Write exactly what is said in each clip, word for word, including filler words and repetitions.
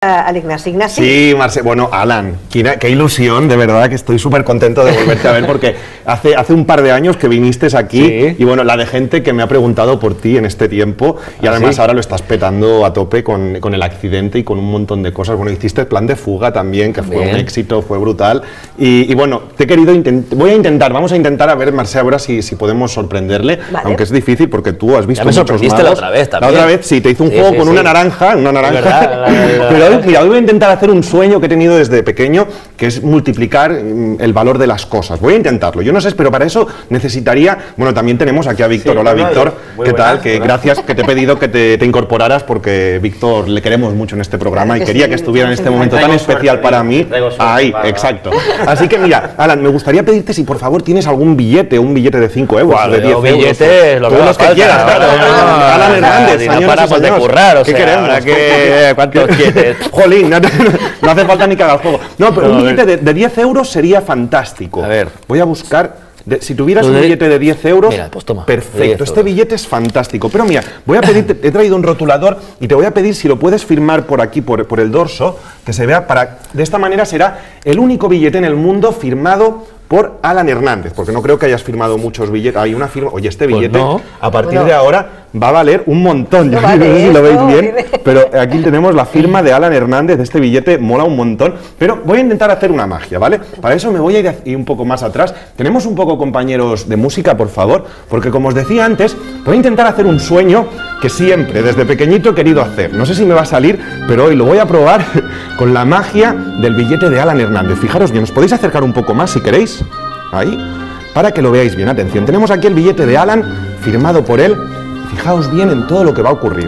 al Ignasi. Ignasi. Sí, Mercè. Bueno, Alan, qué, qué ilusión, de verdad que estoy súper contento de volverte a ver porque hace, hace un par de años que viniste aquí sí. Y bueno, la de gente que me ha preguntado por ti en este tiempo y además ¿sí? Ahora lo estás petando a tope con, con el accidente y con un montón de cosas. Bueno, hiciste el plan de fuga también, que fue Bien. un éxito, fue brutal y, y bueno, te he querido intentar, voy a intentar, vamos a intentar a ver, Mercè, ahora si, si podemos sorprenderle, vale. Aunque es difícil porque tú has visto ya me muchos sorprendiste magos. la otra vez también. La otra vez, sí, te hizo un sí, juego sí, con sí. una naranja, una naranja. Verdad, la, la, la, Pero hoy, mira, hoy voy a intentar hacer un sueño que he tenido desde pequeño, que es multiplicar el valor de las cosas. Voy a intentarlo. Yo no sé, pero para eso necesitaría... Bueno, también tenemos aquí a Víctor. Sí, Hola, bueno, Víctor. ¿Qué buenas, tal? Que gracias, que te he pedido que te, te incorporaras porque Víctor le queremos mucho en este programa y quería que estuviera en este momento tan especial para mí. Ahí, exacto. Así que mira, Alan, me gustaría pedirte si por favor tienes algún billete, un billete de cinco euros, de diez euros. Billetes, lo que los que quieras, claro. Alan Hernández, no paramos de currar, o sea, queremos? ¿Cuántos quieres? Jolín, no, no hace falta ni que haga el juego. No, pero no, un billete de, de diez euros sería fantástico. A ver. Voy a buscar... De, si tuvieras un billete de diez euros, mira, pues toma, perfecto, este billete es fantástico. Pero mira, voy a pedir, he traído un rotulador y te voy a pedir si lo puedes firmar por aquí, por, por el dorso, que se vea para... De esta manera será el único billete en el mundo firmado por Alan Hernández, porque no creo que hayas firmado muchos billetes. Hay una firma, oye, este billete, pues no. a partir bueno. de ahora, va a valer un montón. No Yo vale no sé si lo veis bien, pero aquí tenemos la firma de Alan Hernández. Este billete mola un montón, pero voy a intentar hacer una magia, ¿vale? Para eso me voy a ir, ir un poco más atrás. Tenemos un poco, compañeros de música, por favor, porque como os decía antes, voy a intentar hacer un sueño que siempre, desde pequeñito, he querido hacer. No sé si me va a salir, pero hoy lo voy a probar con la magia del billete de Alan Hernández. Fijaros bien, os podéis acercar un poco más si queréis. Ahí, para que lo veáis bien. Atención, tenemos aquí el billete de Alan, firmado por él. Fijaos bien en todo lo que va a ocurrir.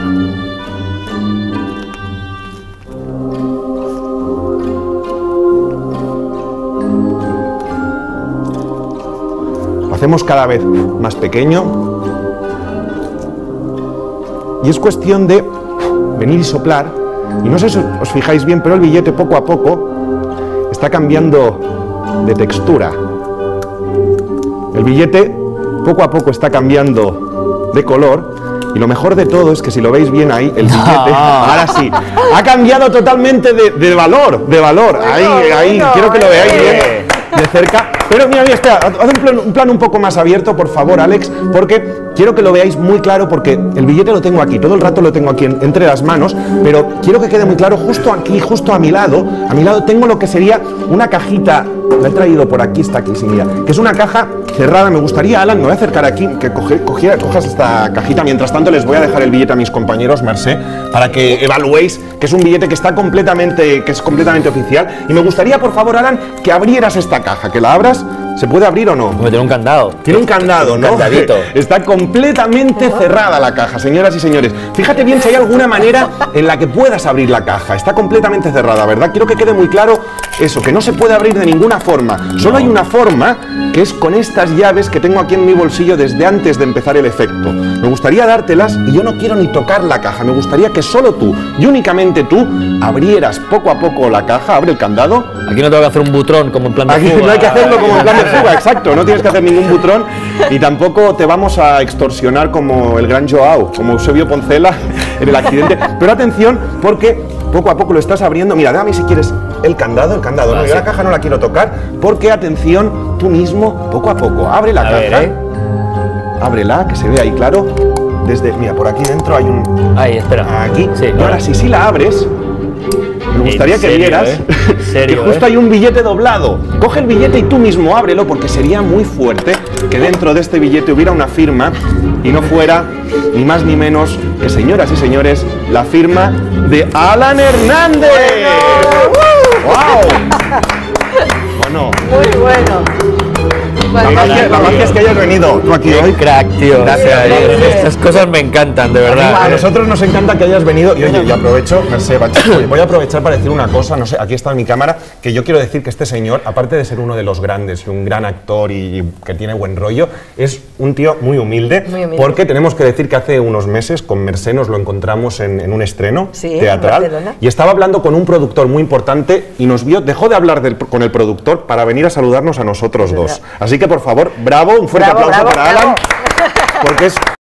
Lo hacemos cada vez más pequeño. Y es cuestión de venir y soplar. Y no sé si os fijáis bien, pero el billete poco a poco está cambiando de textura. El billete poco a poco está cambiando de color y lo mejor de todo es que si lo veis bien ahí, el billete, ahora sí, ha cambiado totalmente de, de valor, de valor. Ahí, ahí, quiero que lo veáis bien de cerca. Pero mira, mira, espera, haz un plan, un plan un poco más abierto, por favor, Alex, porque quiero que lo veáis muy claro, porque el billete lo tengo aquí, todo el rato lo tengo aquí en, entre las manos, pero quiero que quede muy claro, justo aquí, justo a mi lado, a mi lado tengo lo que sería una cajita, la he traído por aquí, está aquí, sí, mira, que es una caja cerrada. Me gustaría, Alan, me voy a acercar aquí, que coge, cogiera, cojas esta cajita. Mientras tanto, les voy a dejar el billete a mis compañeros, Mercè, para que evaluéis que es un billete que está completamente, que es completamente oficial. Y me gustaría, por favor, Alan, que abrieras esta caja, que la abras. ¿Se puede abrir o no? Tiene un candado. Tiene un candado, ¿no? Un candadito. Está completamente cerrada la caja, señoras y señores. Fíjate bien si hay alguna manera en la que puedas abrir la caja. Está completamente cerrada, ¿verdad? Quiero que quede muy claro eso, que no se puede abrir de ninguna forma. Solo hay una forma, que es con estas llaves que tengo aquí en mi bolsillo desde antes de empezar el efecto. Me gustaría dártelas y yo no quiero ni tocar la caja. Me gustaría que solo tú y únicamente tú abrieras poco a poco la caja. Abre el candado. Aquí no tengo que hacer un butrón como en plan de Aquí fuga. No hay que hacerlo como en plan de fuga, exacto. No tienes que hacer ningún butrón y tampoco te vamos a extorsionar como el gran Joao, como Eusebio Poncela en el accidente. Pero atención, porque poco a poco lo estás abriendo. Mira, dame si quieres el candado, el candado. Ah, no, yo sí. La caja no la quiero tocar, porque atención, tú mismo, poco a poco, abre la a caja. Ver, ¿eh? Ábrela, que se vea ahí claro. Desde, mira, por aquí dentro hay un... Ahí, espera. Aquí. Sí, y ahora, si sí la abres, me gustaría que vieras eh? ¿Serio, que justo eh? hay un billete doblado. Coge el billete y tú mismo ábrelo, porque sería muy fuerte que dentro de este billete hubiera una firma y no fuera ni más ni menos que, señoras y señores, la firma de Alan Hernández. Bueno. ¡Wow! Bueno. Muy bueno. La magia, la magia es que hayas venido tú aquí hoy. Crack, tío. Gracias. Estas cosas me encantan, de verdad. A nosotros nos encanta que hayas venido. Y oye, y aprovecho, Mercè, voy a aprovechar para decir una cosa. No sé, aquí está en mi cámara, que yo quiero decir que este señor, aparte de ser uno de los grandes y un gran actor y que tiene buen rollo, es un tío muy humilde. Muy humilde. Porque tenemos que decir que hace unos meses con Mercè nos lo encontramos en, en un estreno sí, teatral y estaba hablando con un productor muy importante y nos vio, dejó de hablar del, con el productor para venir a saludarnos a nosotros dos. Así que, por favor, bravo, un fuerte bravo, aplauso bravo, para bravo. Alan, porque es